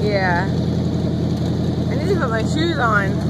Yeah. I need to put my shoes on.